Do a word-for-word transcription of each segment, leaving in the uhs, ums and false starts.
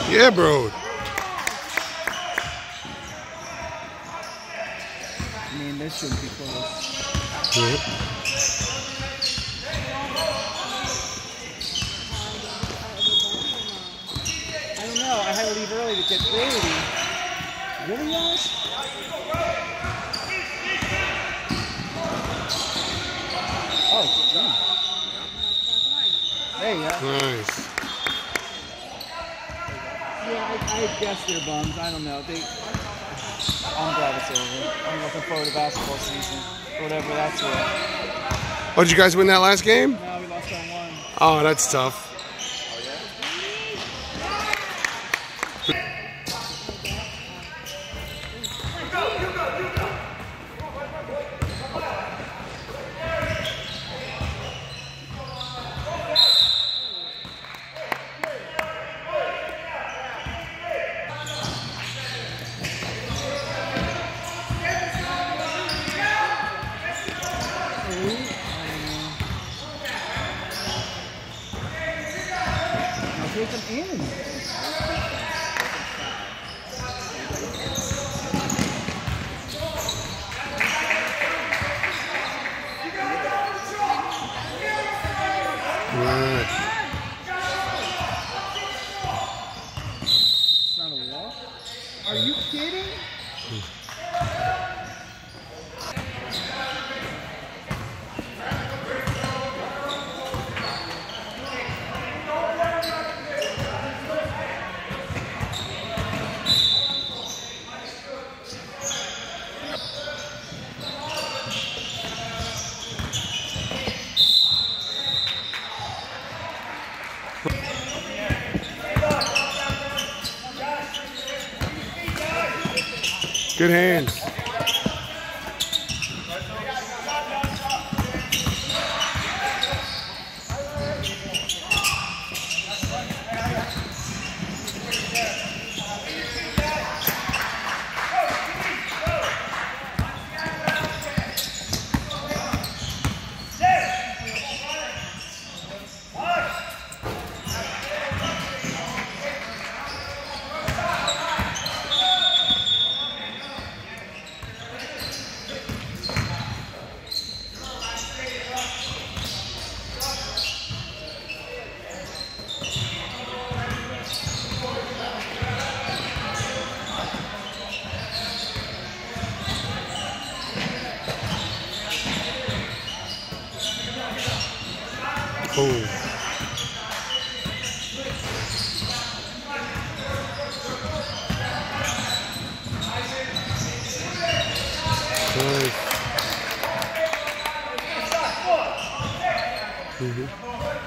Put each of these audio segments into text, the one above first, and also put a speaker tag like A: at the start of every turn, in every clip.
A: Yeah, bro.
B: I mean, this shouldn't be close.
A: Yeah.
B: I don't know. I had to leave early to get Brady. Really, Josh? Oh, geez. There you go.
A: Nice.
B: Yeah, I, I guess they're bums. I don't know. They. I'm glad it's over. I'm looking forward to basketball season, or whatever that's worth.
A: Oh, did you guys win that last game?
B: No, we lost on one.
A: Oh, that's tough.
B: Take them in.
A: Right.
B: It's not a walk? Are you kidding?
A: Good hands. Oh. Nice. Mm-hmm.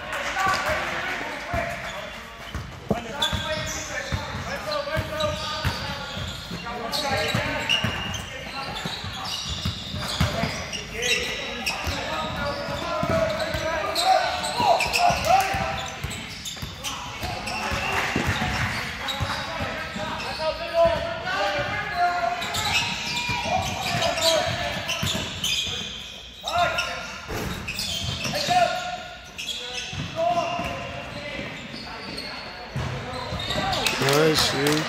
A: Nice, dude.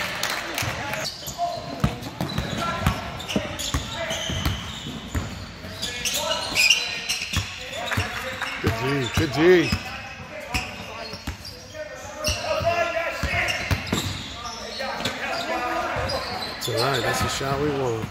A: Good D, good D. It's all right, that's the shot we want.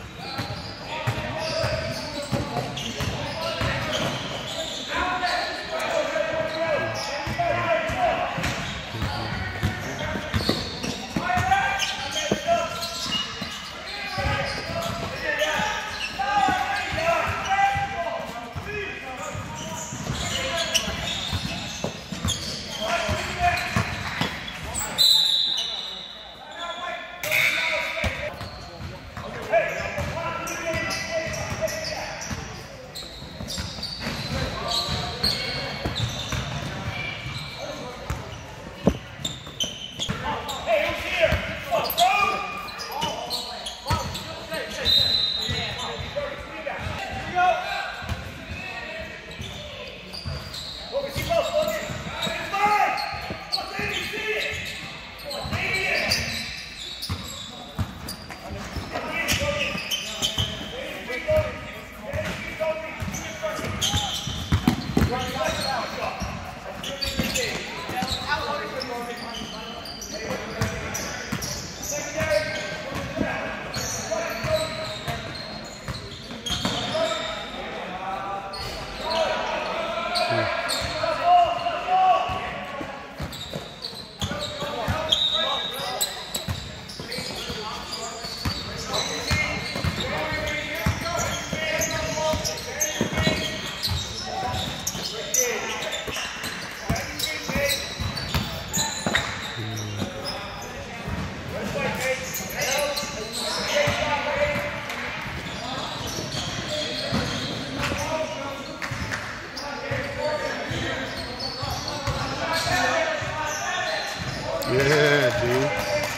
A: Yeah, dude.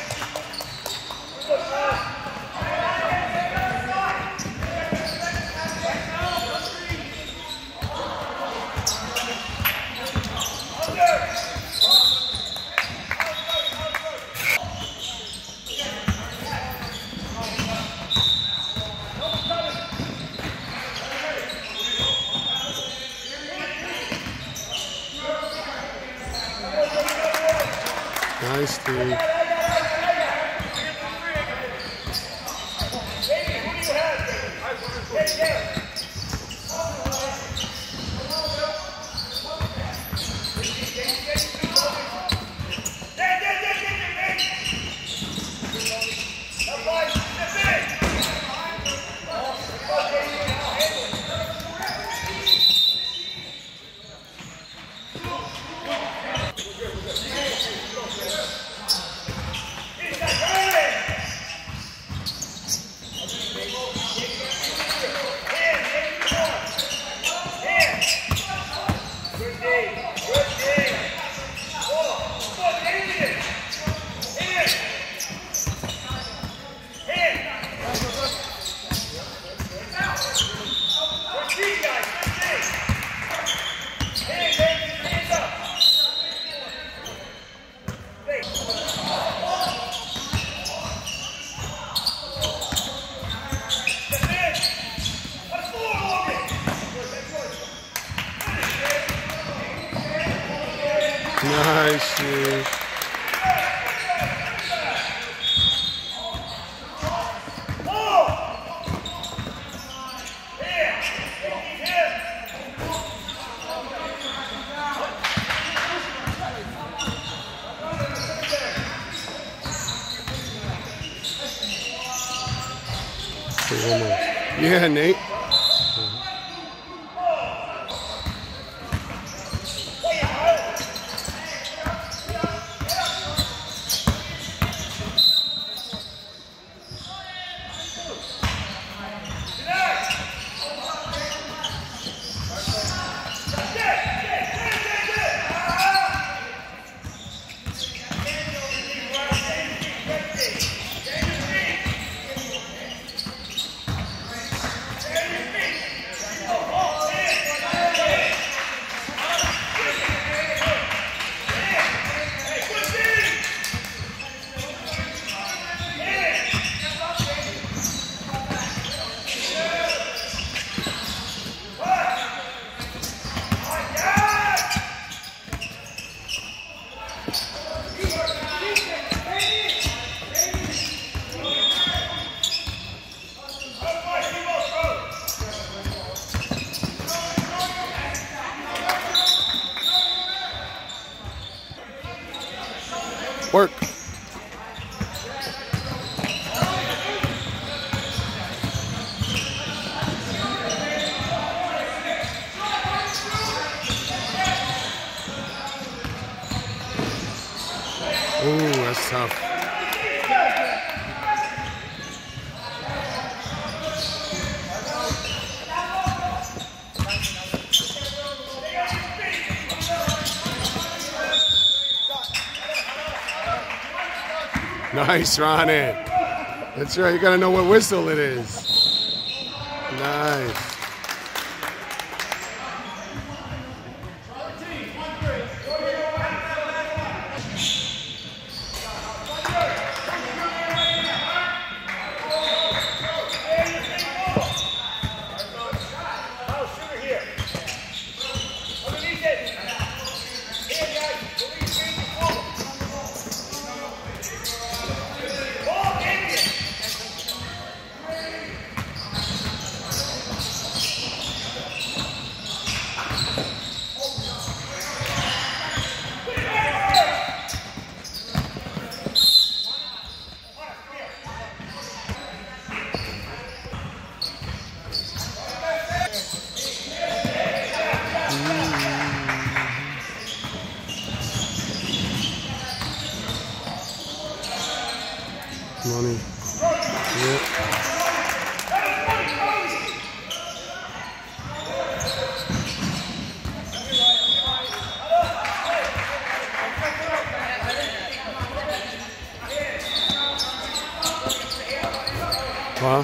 A: Nice, Steve. Nice, dude. Yeah, Nate. Work. Ooh, that's tough. Nice, Ronnie. That's right. You got to know what whistle it is. Nice. Money. Yep. Huh?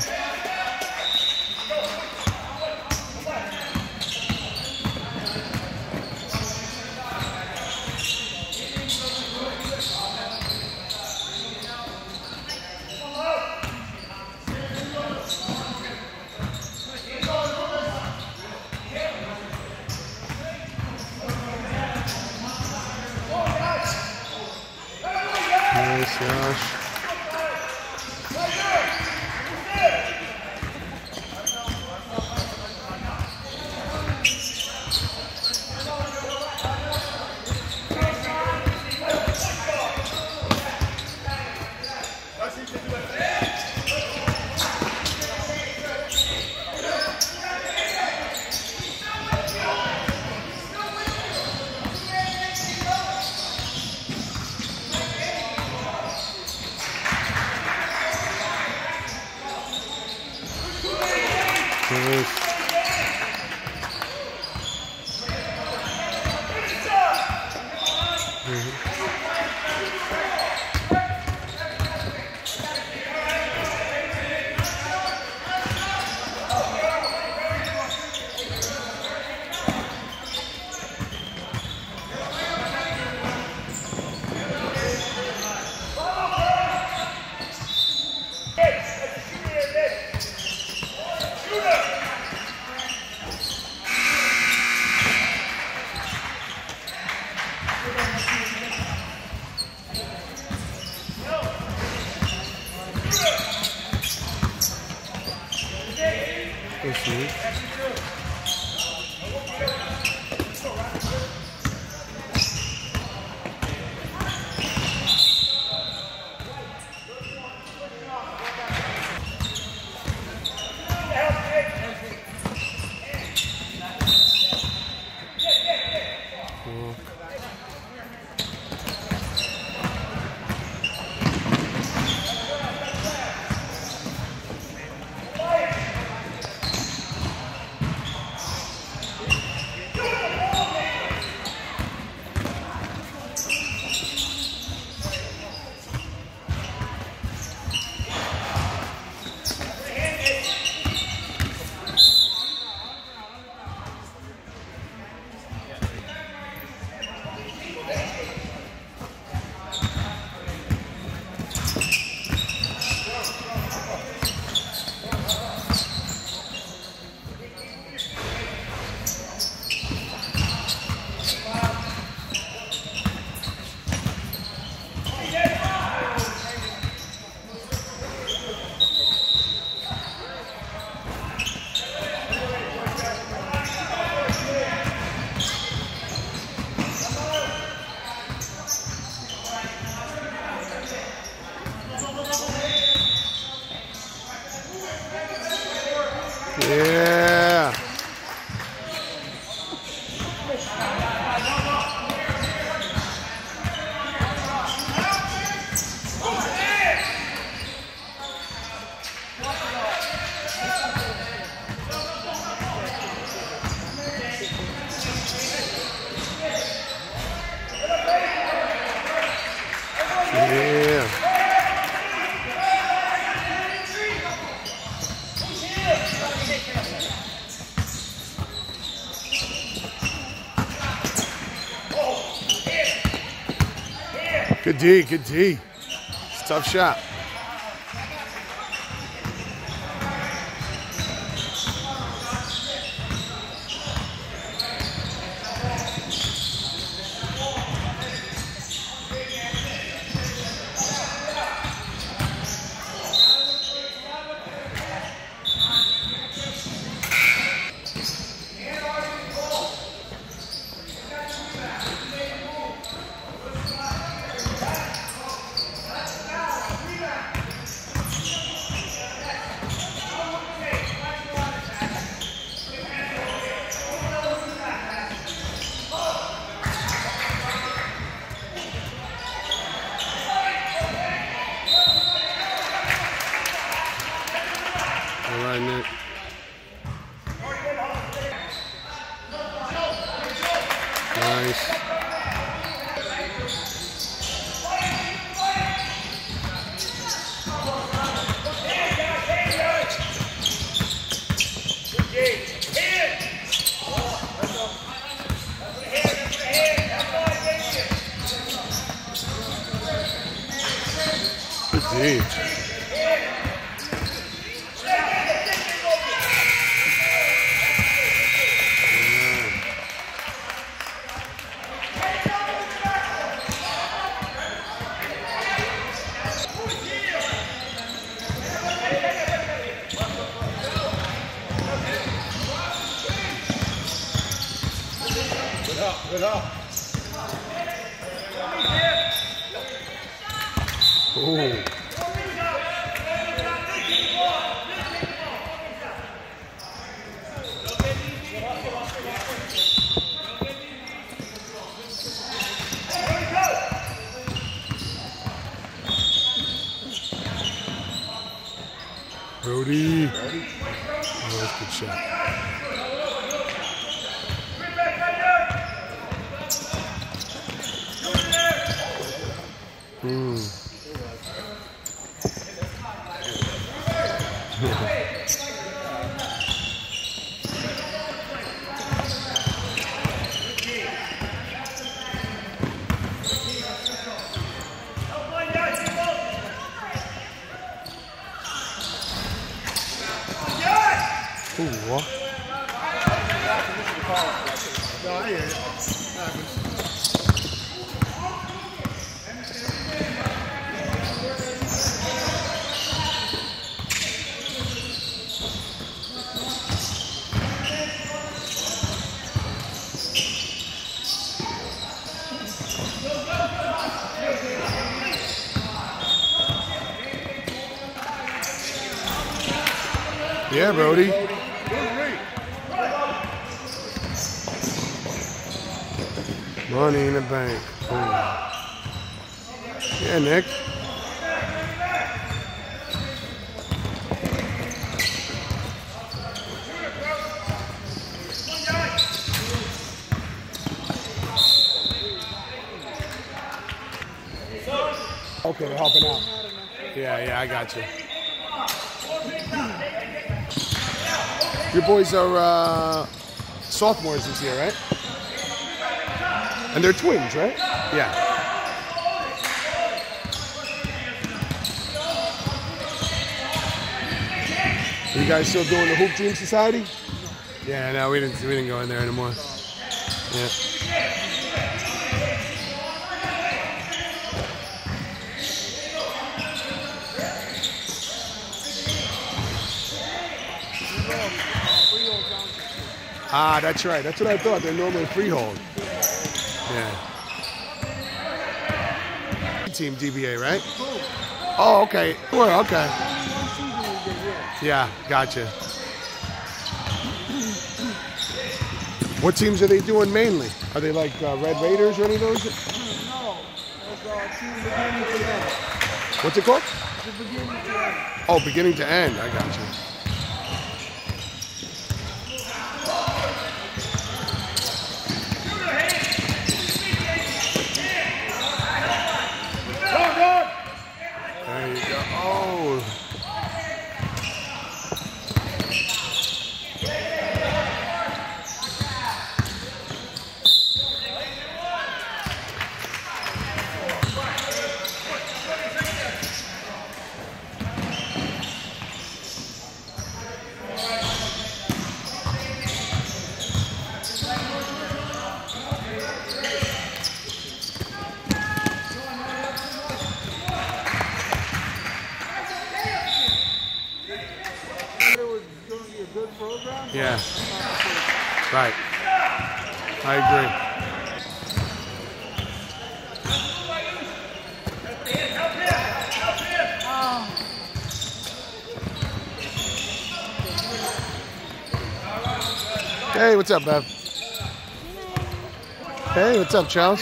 A: Nice, Josh. Nice. Yeah. Yeah. Good D, good D. It's a tough shot. Gee.
C: Good up.
A: Ooh. Brody. Oh, that's a good shot. Mm. Ooh, what?
C: No, I hear it.
A: Yeah, Brody. Money in the bank. Ooh. Yeah, Nick.
C: Okay, they're helping out.
A: Yeah, yeah, I got you. Your boys are uh, sophomores this year, right? And they're twins, right? Yeah. Are you guys still doing the Hoop Dream Society? Yeah, no, we didn't. We didn't go in there anymore. Yeah. Ah, that's right. That's what I thought. They're normally freehold. Yeah. Team D B A, right? Oh, okay. Well, okay. Yeah, gotcha. What teams are they doing mainly? Are they like uh, Red Raiders or any of those?
B: No, it's uh, team beginning to end.
A: What's it called?
B: The beginning to end.
A: Oh, beginning to end. I got you. There you go. Oh. Yeah. Right. I agree. Hey, what's up, Bev? Hey, what's up, Charles?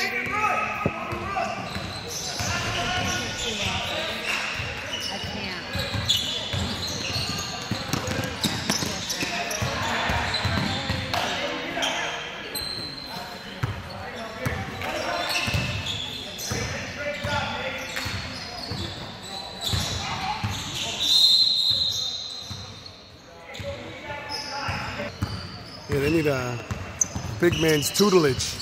A: Yeah, they need a big man's tutelage.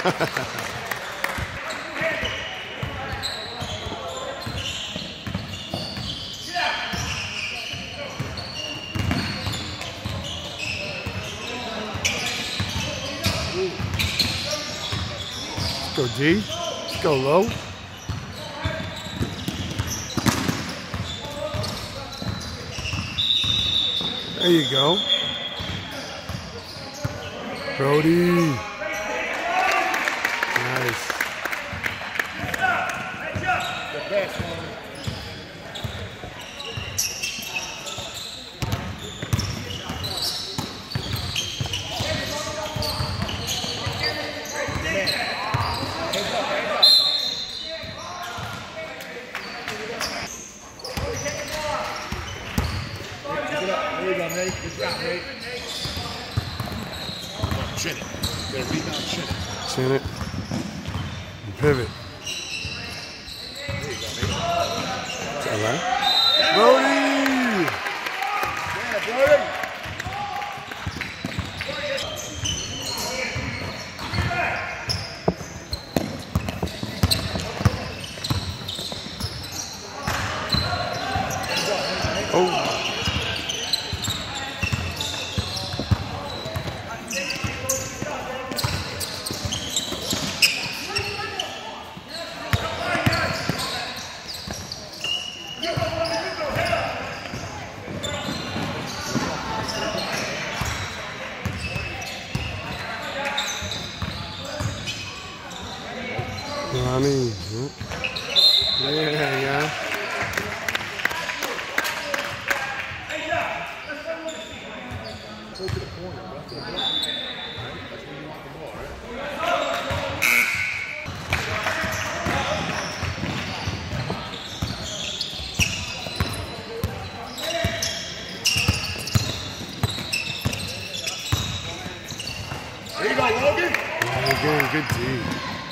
A: Go D. Let's go low. There you go. Brody. Nice.
C: The best one. Nate. Good job, Nate. Chin it. Gotta rebound, chin it.
A: Chin it. And pivot.
C: There you go, Nate.
A: Is that right? Brody!
C: Yeah, Brody!
A: Oh. Ronnie. Yeah, yeah.
C: Go to the corner, left to the block. Right? That's where you want the ball, right? There you go, Logan.
A: Logan, good D.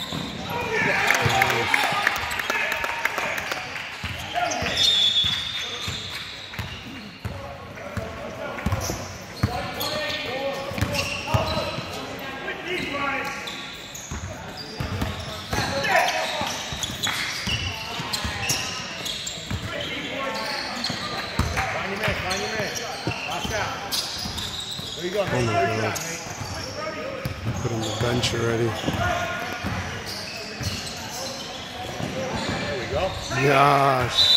C: Find your man, find your man. Watch out. There you go, Nate.
A: Oh my
C: Good
A: God.
C: job, Nate.
A: Put him on the bench already.
C: There we go.
A: Gosh.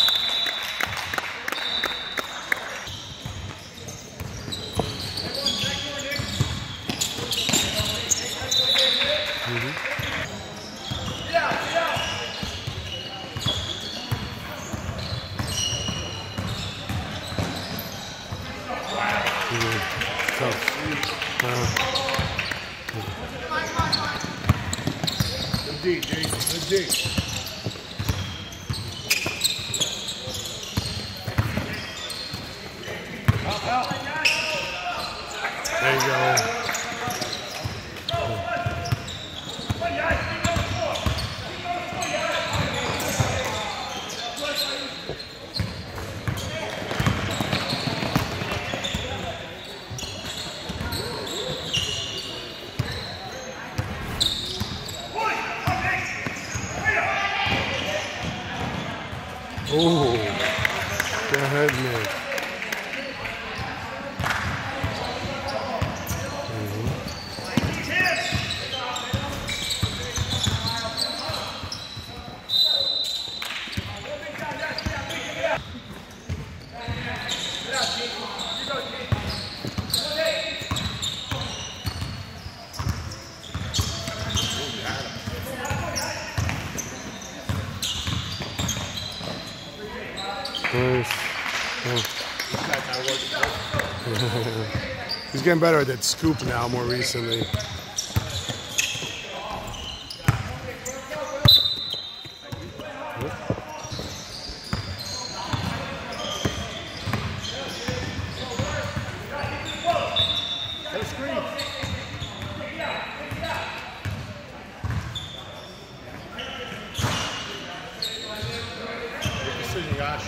A: Tough. Uh,
C: Good D, Jason. Good D. Help, help.
A: there you go. Oh, go ahead, man. Nice. Oh. He's getting better at that scoop now more recently.
C: Go screen. Good decision, Josh.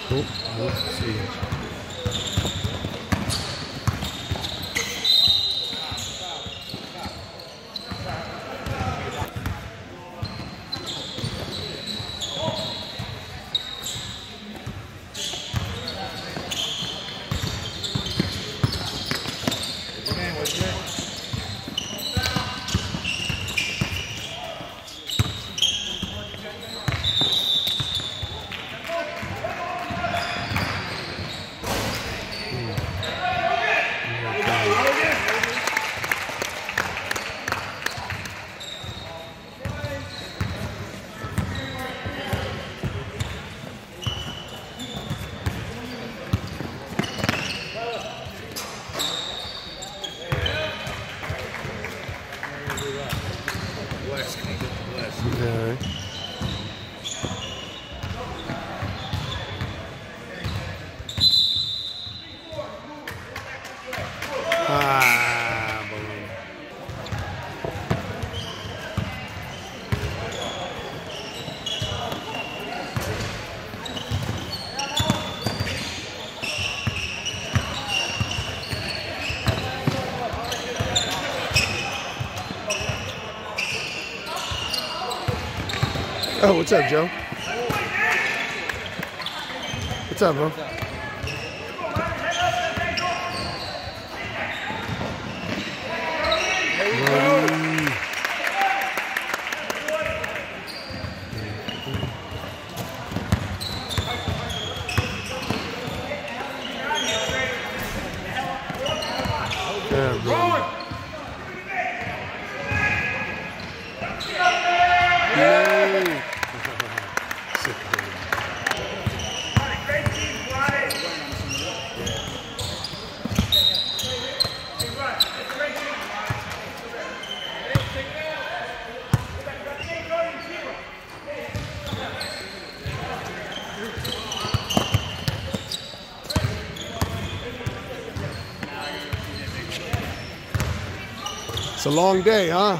A: Oh, let's see. Okay. Ah, balloon. Oh, what's up, Joe? What's up, bro? Yeah, bro. Yay. It's a long day, huh?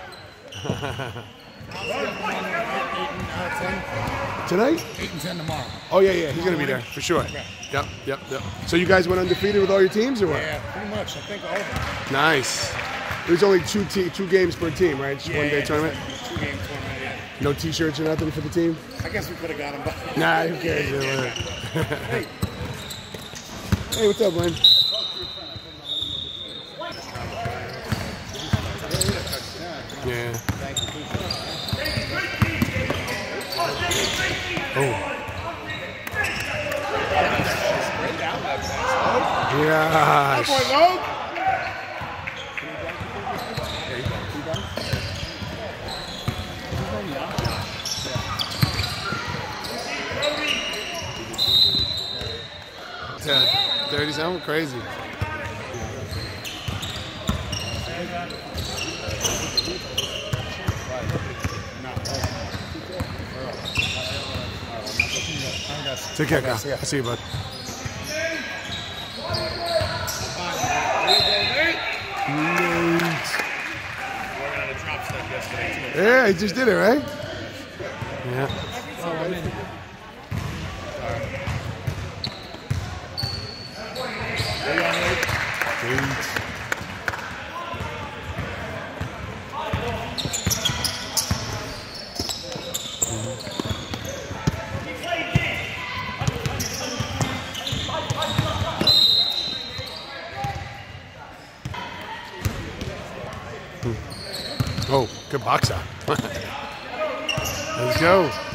A: Tonight?
C: Eight and ten tomorrow.
A: Oh yeah, yeah, he's gonna be there for sure. Yep, yep, yep. So you guys went undefeated with all your teams, or what?
C: Yeah, pretty much. I think all of them.
A: Nice. It was only two te- two games per team, right? Just
C: Yeah,
A: one day
C: yeah,
A: tournament.
C: Two game tournament. Yeah.
A: No T-shirts or nothing for the team.
C: I guess we could have got them. But
A: Nah, who cares?
C: Hey.
A: Hey, what's up, Lynn? Yeah. Oh. Yes. Yeah, thirty something crazy. Take care, guys. I'll see you, bud. Yeah, he just did it, right? Yeah. Eight. Oh, good boxer. Let's go.